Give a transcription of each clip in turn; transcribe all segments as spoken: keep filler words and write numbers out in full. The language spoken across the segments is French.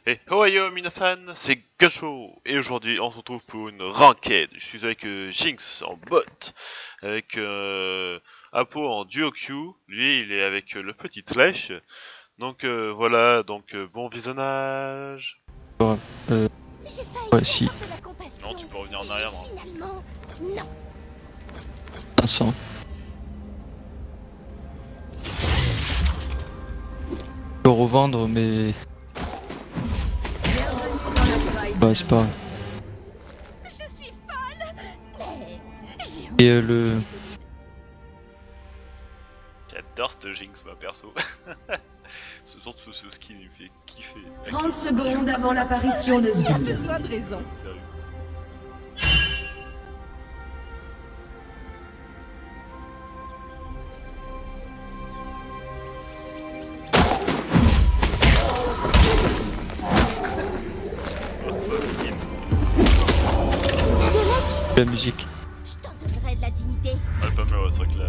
Et Ohayo Minasan, c'est Gacho et aujourd'hui on se retrouve pour une ranked. Je suis avec euh, Jinx en bot, avec euh, Apo en duo Q, lui il est avec euh, le petit Trash. Donc euh, voilà, donc euh, bon visionnage. Euh, ouais, si. Non, tu peux revenir en arrière, non. Finalement, non. cinq cents. Je peux revendre, mais. Ouais, c'est pas grave. Je suis folle, mais j'ai Et euh, le. J'adore cette Jinx, ma perso. Ce surtout ce skin il me fait kiffer. trente secondes avant l'apparition de pas Zul. besoin de raison. Sérieux. La musique. Je t'en donnerai de la dignité. Ouais, pas mal, ouais, c'est vrai que là.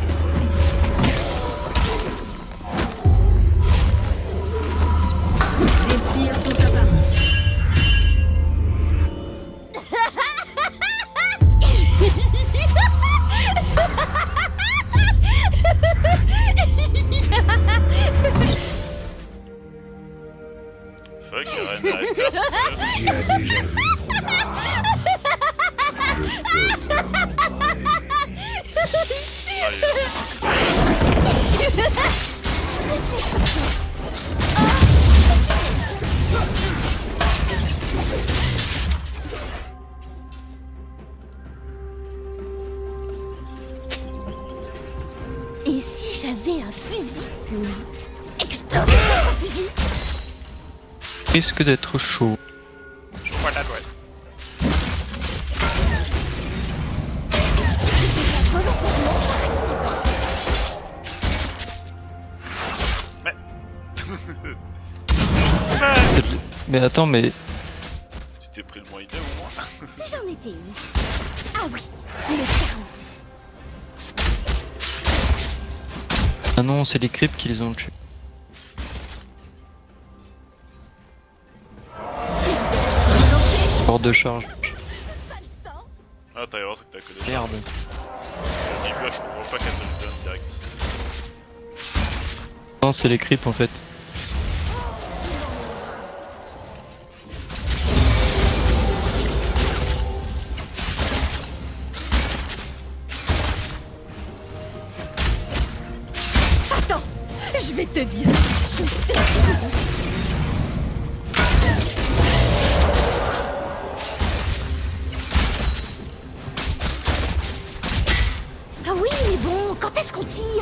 Les spires sont apparus. Fuck, y'a rien derrière là. Tu as déjà vu ton arme. Je peux te montrer. Allez, Et si j'avais un fusil? Exploser votre fusil? Risque d'être chaud. je crois la douane. Mais attends, mais. Tu t'es pris le moins idée au moins. J'en étais une. Ah oui, le chaos. Ah non, c'est les creeps qui les ont tués. Hors de charge. Ah, t'as raison, c'est que t'as que des Merde. Au début, je comprends pas qu'elle te le donne direct. Non, c'est les creeps en fait. Attends, je vais te dire. Je vais te dire. Ah oui, mais bon, quand est-ce qu'on tire?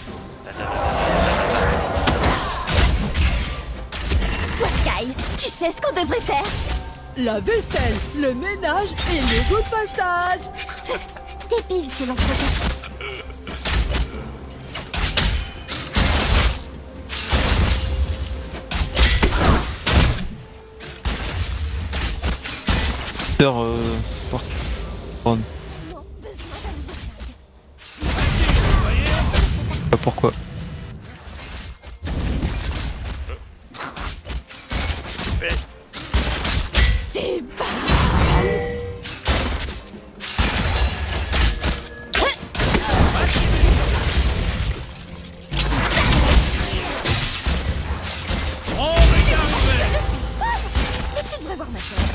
Toi, Sky, tu sais ce qu'on devrait faire? La vaisselle, le ménage et les bouts de passage. Débile, c'est l'entretien. Peur, euh. Pour... Ron. Non, besoin d'un nouveau flingue. Pas pourquoi. Mais, Des balles. Je suis folle. Mais tu devrais voir ma soeur.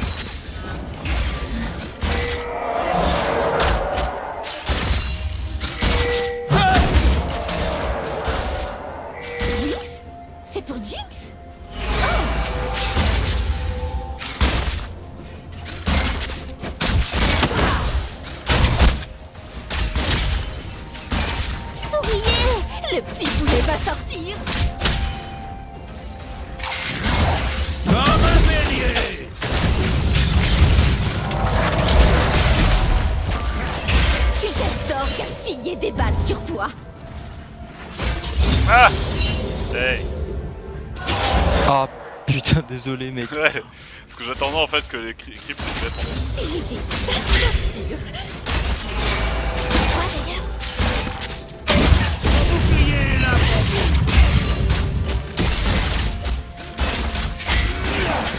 Jinx? C'est pour Jinx? Souriez! Le petit poulet va sortir! J'adore gaspiller des balles sur toi! ah hey. Ah putain, désolé mec. Ouais, parce que j'attendais en fait que les cri- creeps se mettent en fait. J'étais pas sûre! Quoi d'ailleurs? Oubliez la bombe.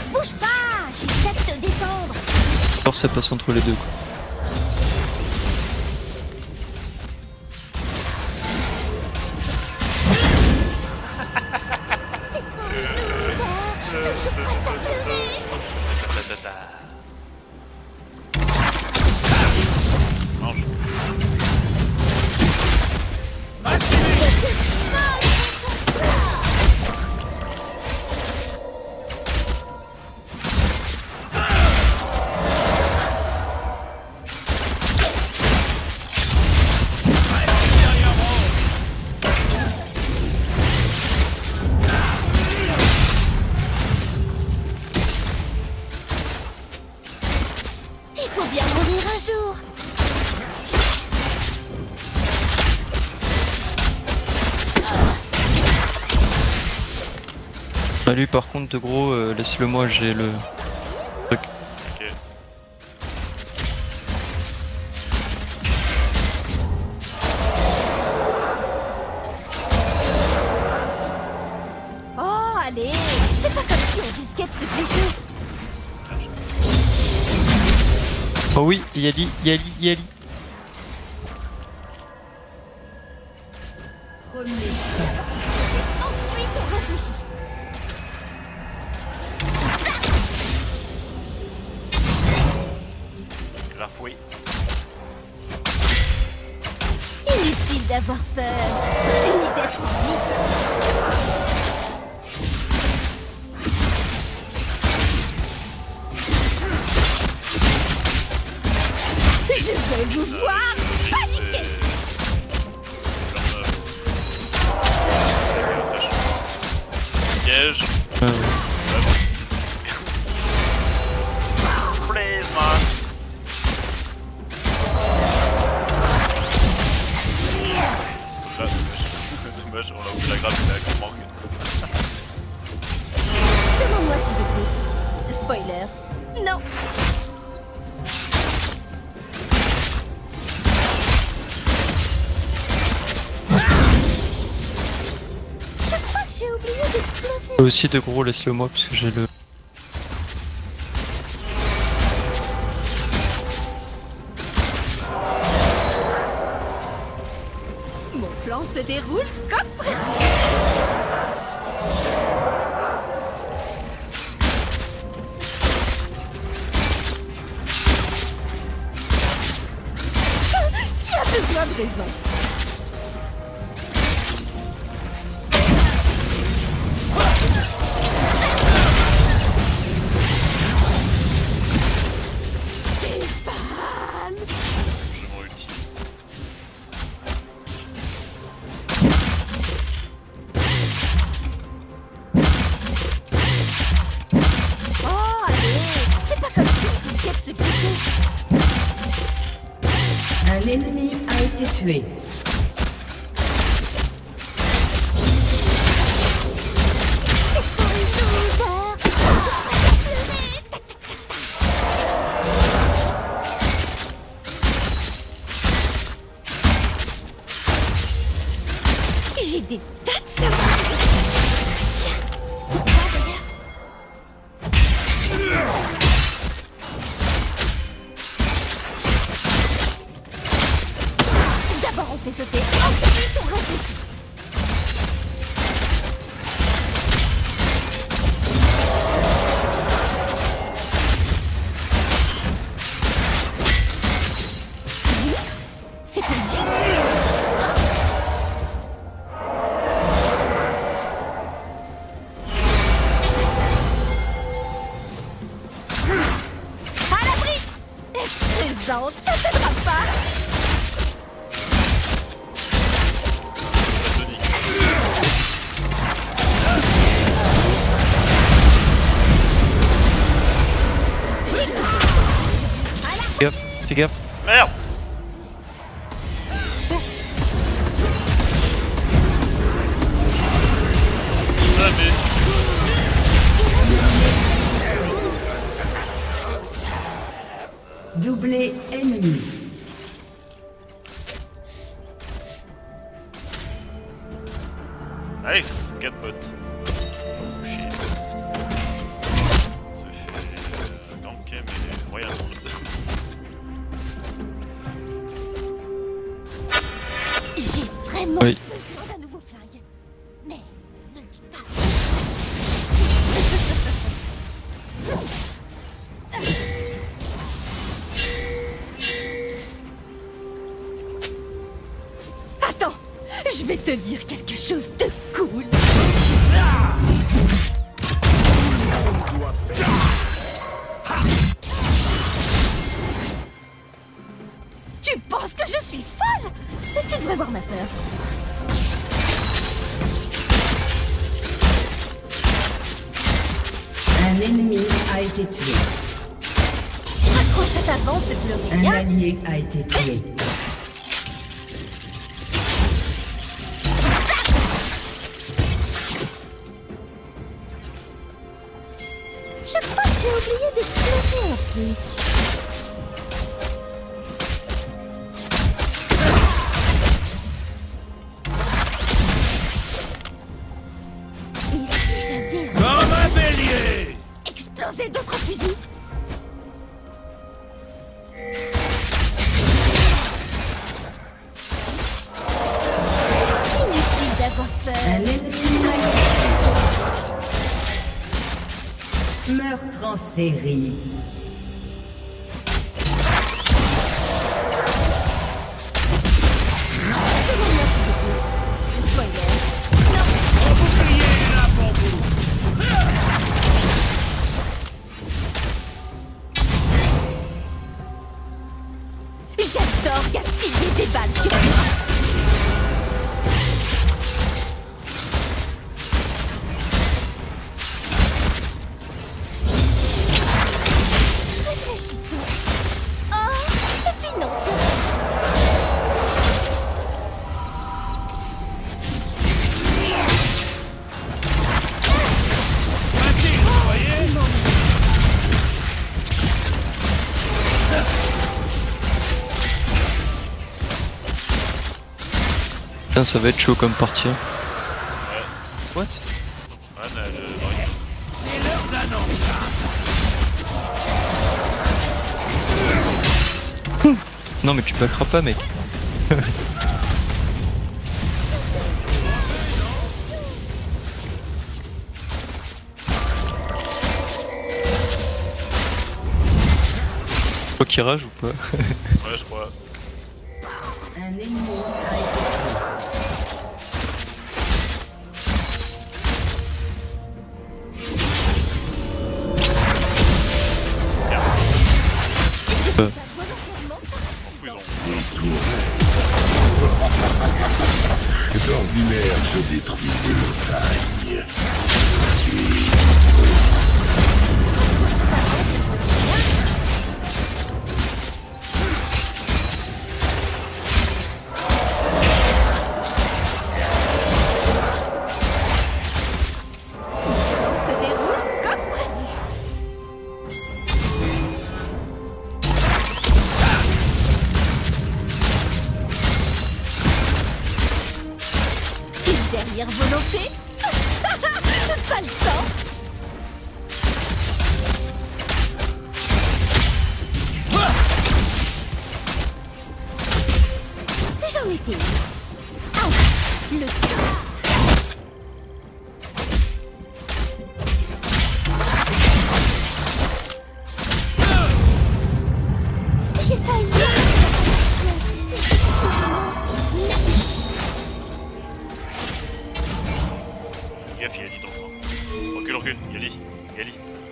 force ça passe entre les deux quoi. Mange. Il faut bien mourir un jour. Bah lui par contre de gros euh, laisse-le moi, j'ai le truc. Ok. Oh, allez, c'est pas comme si on risquait de se blesser. Oh oui, Yali, Yali, Yali. Remets. Ensuite, on réfléchit. La fouille. Inutile d'avoir peur. Fini d'être en vie. Je veux vous voir paniquer. Piège. Euh, Please, man. Là, dommage, on a oublié la grappe de la Morgue. Demande-moi si j'écoute. Spoiler. Non. Je crois que j'ai oublié d'exploser. aussi de gros laisse-le moi parce que j'ai le... Mon plan se déroule comme prévu. Qui a besoin de raison? Je m'en ulti. Oh, allez, c'est pas comme si on risquait de se blesser. Un ennemi a été tué. J'ai des tas de savoir. Tiens, pourquoi d'ailleurs? D'abord on fait sauter, ensuite on réfléchit. Jinx? C'est pas Jinx? À l'abri! Je plaisante, ça t'aidera pas! Fais gaffe, fais gaffe. Merde! Ah mais... Doublé ennemi. Nice! quatre bots. Oh shit. On s'est fait euh, ganker mais royalement. sûrement Oui. besoin d'un nouveau flingue. Mais ne le dites pas. Attends, je vais te dire quelque chose de cool. Tu penses que je suis folle? Tu devrais voir ma sœur. Un ennemi a été tué. À quoi ça t'avance de Un pleurer, hein? allié a été tué. Je crois que j'ai oublié d'exploser un truc. Et si j'avais Comme un bélier! explosé d'autres fusils? Inutile d'avoir Un peur. ennemi a été tué. Meurtre en série. Demande-moi si je peux. Spoiler. Non. Mon bouclier est là pour vous! J'adore gaspiller des balles sur moi. Réfléchissons. Oh, et puis non, tiens. Facile, vous voyez? Putain, ça va être chaud comme partie. What? Ouais, mais le- dans le- C'est l'heure d'annonce! Non mais tu packeras pas mec. Toi qui rage ou pas? Ouais, je crois. Un ennemi a été Euh, M'en fous, ils ont. Des tourelles. D'ordinaire, je détruis des montagnes. se déroule comme prévu. Une dernière volonté? Pas le temps. J'en étais une. Ah, le J'ai failli. Gaffe, il y a dit dans le coin. Recule, recule, Yali, Yali.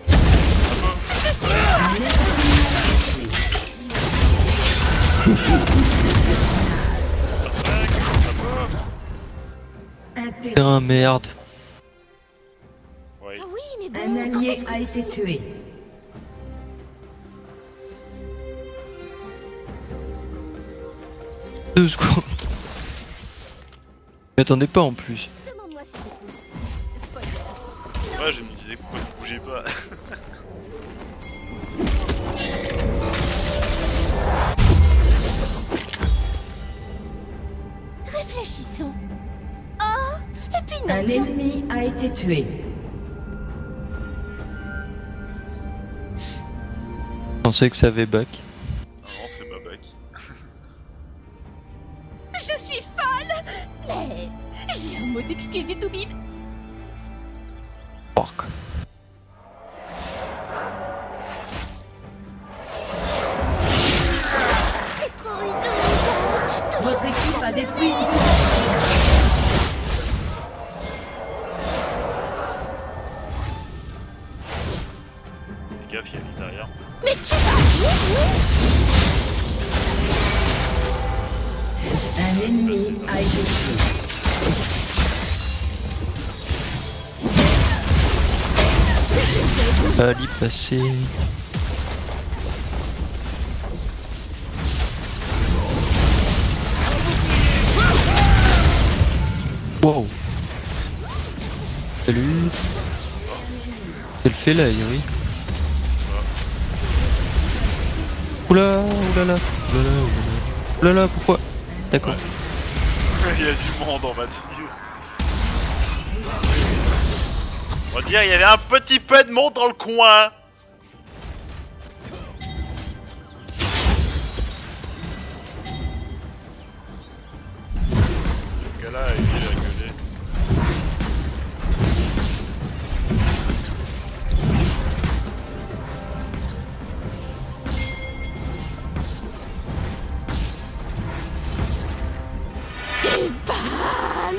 Inter- Putain merde. Ouais. Ah oui, mais bon. Un quand allié est-ce a qu'on été tire tué. Deux secondes. Je m'attendais pas en plus. Demande-moi si j'ai plus. Spoiler. Ouais, je me disais pourquoi vous bougez pas. Réfléchissons. Oh, et puis non. Un tiens. ennemi a été tué. Je pensais que ça avait back. Non, non, c'est ma bac. Je suis folle. Mais une excuse du tout bim. Porc. C'est trop une Votre équipe a détruit une Fais gaffe, il y a lui derrière. Mais tu vas bien, Un ennemi a été tué. Ali passer. Wow. Salut. Elle fait là, Yuri. Oula, oulala, oulala, oulala. Oulala, pourquoi? D'accord. Il y a du monde, on va dire. On va dire, il y avait un petit peu de monde dans le coin. Ce gars-là, il est rigolé. des balles.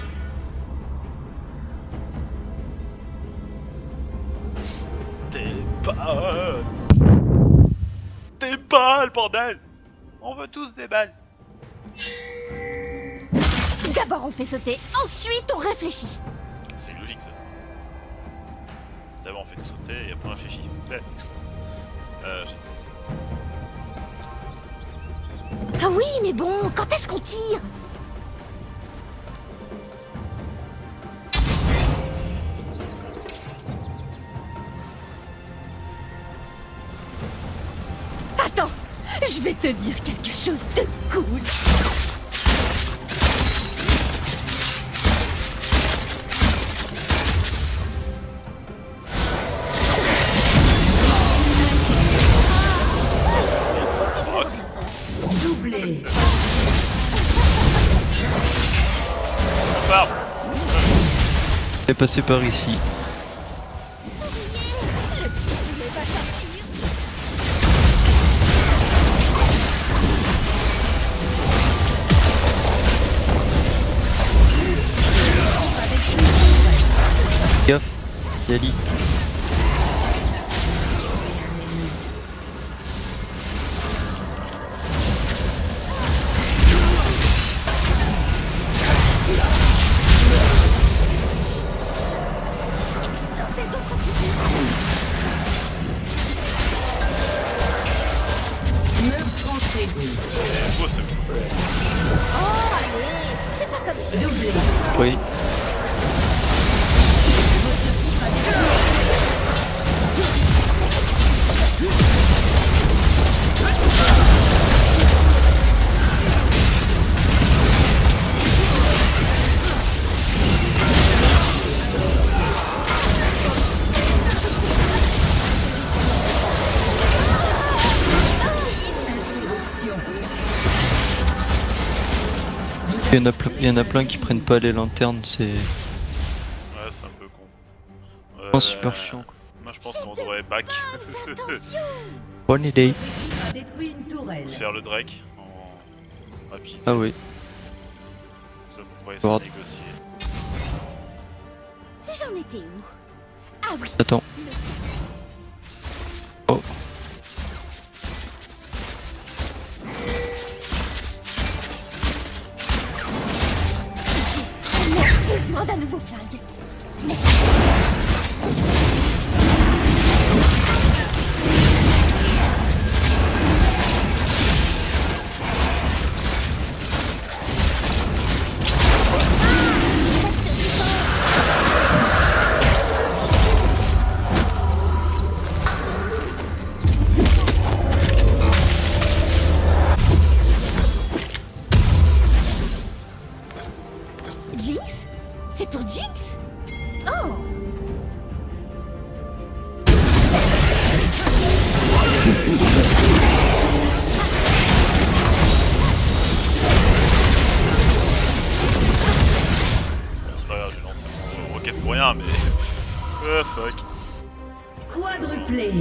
Des balles. Des balles, bordel. On veut tous des balles. D'abord on fait sauter, ensuite on réfléchit. C'est logique ça. D'abord on fait tout sauter et après on réfléchit. Euh, je... Ah oui, mais bon, quand est-ce qu'on tire? Attends, je vais te dire quelque chose de cool. Doublé. On part. Elle est passée par ici. Gaffe, Yali. Meurtre en série. Oh, c'est bon. Oh, allez, c'est pas comme ça. Doublé. Oui. Il y en a plein, il y en a plein qui prennent pas les lanternes, c'est Ouais, c'est un peu con. Euh, oh, super chiant. Quoi. Moi je pense qu'on devrait back. Bonne idée. A détruit une tourelle. Faire le Drake en rapide. Ah oui. Ça pourrait se Bon. négocier. J'en étais où? Ah oui. Attends. Oh. J'ai vraiment besoin d'un nouveau flingue. Mais... Jinx? C'est pour Jinx? Oh! ranked pour rien, mais... Ah, fuck. Quadruplé.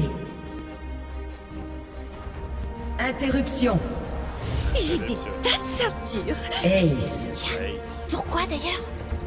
Interruption. J'ai Allez, des monsieur. tas de ceintures. Ace. Tiens, Hey. pourquoi d'ailleurs?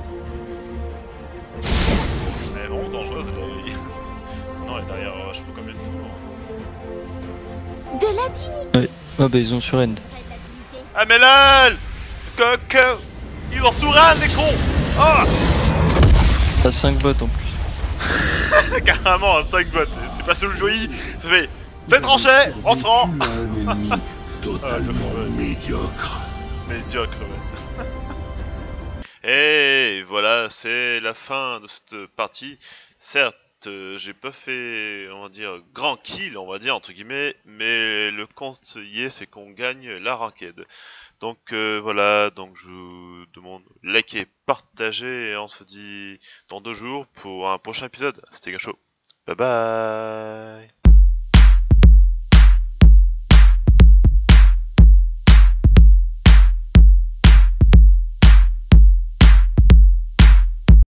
Elle est vraiment dangereuse, elle est... Non, elle est derrière, euh, je sais pas combien de tours. De la dignité. Ah bah ils ont sur end. Ah mais là Coco ils ont sourd les cons. Oh T'as cinq bots en plus. carrément un cinq bots, c'est pas sous le joyeux, ça fait c'est tranché, on se rend. Un ennemi totalement Ah, le- médiocre. Médiocre, ouais. Et voilà, c'est la fin de cette partie. Certes, euh, j'ai pas fait, on va dire, grand kill, on va dire, entre guillemets, mais le compte y est, c'est qu'on gagne la ranked. Donc euh, voilà, donc je vous demande liker, partager, et on se dit dans deux jours pour un prochain épisode. C'était Gacho. Bye bye.